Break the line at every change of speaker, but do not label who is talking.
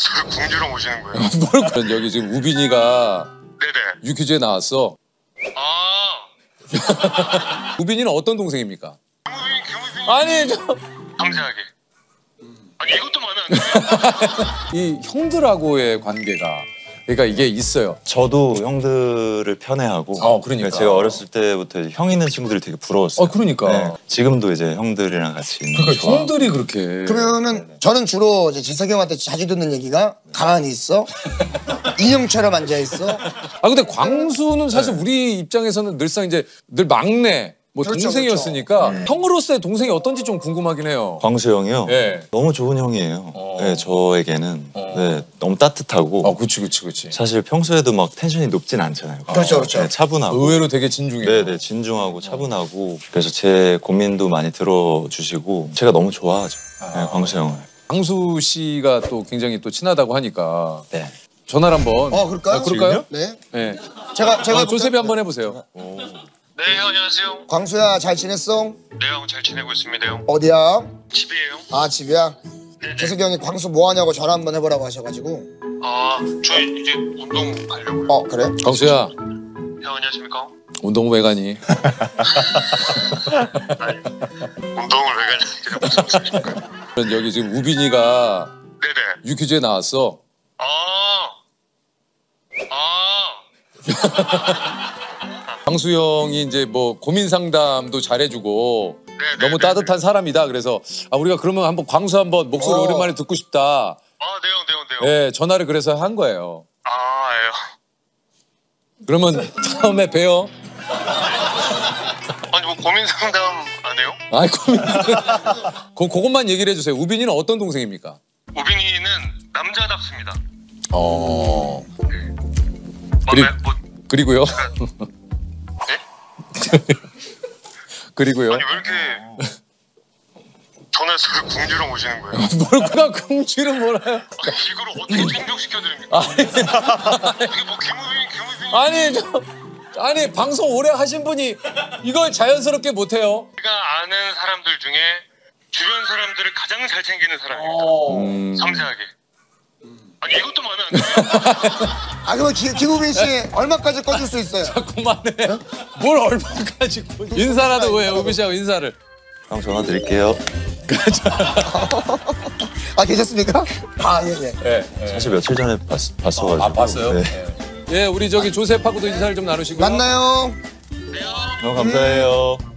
전화해서 궁지로 모시는 거예요?
뭘 여기 지금 우빈이가
네네.
유퀴즈에 나왔어.
아.
우빈이는 어떤 동생입니까?
김우빈.
아니
섬세하게. 아니 이것도 마음에 안 들어요?
이 형들하고의 관계가 그러니까 이게 있어요.
저도 형들을 편애하고.
그러니까.
제가 어렸을 때부터 형 있는 친구들이 되게 부러웠어요.
그러니까.
네. 지금도 이제 형들이랑 같이 있는 거
그러니까
좋아.
형들이 그렇게.
그러면은 저는 주로 이제 재석이 형한테 자주 듣는 얘기가 가만히 있어. 인형처럼 앉아 있어.
근데 광수는 사실 우리 입장에서는 늘상 이제 늘 막내 뭐
그렇죠,
동생이었으니까 형으로서의 동생이 어떤지 좀 궁금하긴 해요.
광수 형이요?
네.
너무 좋은 형이에요. 네, 저에게는. 네, 너무 따뜻하고.
그렇지.
사실 평소에도 막 텐션이 높진 않잖아요.
그렇죠.
네, 차분하고.
의외로 되게 진중해요.
네네, 진중하고 차분하고. 그래서 제 고민도 많이 들어주시고 제가 너무 좋아하죠. 네, 광수 형을.
광수 씨가 또 굉장히 또 친하다고 하니까
네.
전화를 한번.
그럴까요?
그럴까요?
네.
네.
제가
조셉이 한번 해보세요.
네, 안녕하세요.
광수야 잘 지냈어?
네, 형 잘 지내고 있습니다, 형.
어디야?
집이에요.
아 집이야?
네네.
재석이 형이 광수 뭐 하냐고 전화 한번 해보라고 하셔가지고.
저 이제 운동 가려고요.
그래?
광수야
형 안녕하십니까?
운동 왜 가니?
운동을 왜 가냐? 그냥 무슨 말씀이십니까?
여기 지금 우빈이가
네네.
유퀴즈에 나왔어. 광수 형이 이제 뭐 고민 상담도 잘해주고 너무 따뜻한 사람이다. 그래서 우리가 그러면 한번 광수 한번 목소리 오랜만에 듣고 싶다.
네, 형.
네, 전화를 그래서 한 거예요.
예요.
그러면 다음에 봬요.
아니 뭐 고민 상담 안 해요?
고민. 그것만 얘기를 해주세요. 우빈이는 어떤 동생입니까?
우빈이는 남자답습니다.
그리고요.
네?
그리고요.
아니 왜 이렇게 전화해서 궁지로 모시는 거예요?
뭘 그냥 궁지를 몰아요.
이걸 어떻게 충족시켜드립니까? 이게 뭐 김우빈.
아니 방송 오래 하신 분이 이걸 자연스럽게 못해요.
제가 아는 사람들 중에 주변 사람들을 가장 잘 챙기는 사람입니다. 섬세하게. 아니 이것도 마음에 안 들어요?
그러면 김우빈 씨 얼마까지 꺼줄 수 있어요?
그만해. 뭘 얼마까지 인사라도 왜 우빈 씨하고 인사를.
형 전화 드릴게요.
계셨습니까? 예.
네.
사실 며칠 전에 봤어가지고.
봤어요?
네.
예, 우리 저기 조셉하고도 인사를 좀 나누시고요.
만나요.
형 감사해요.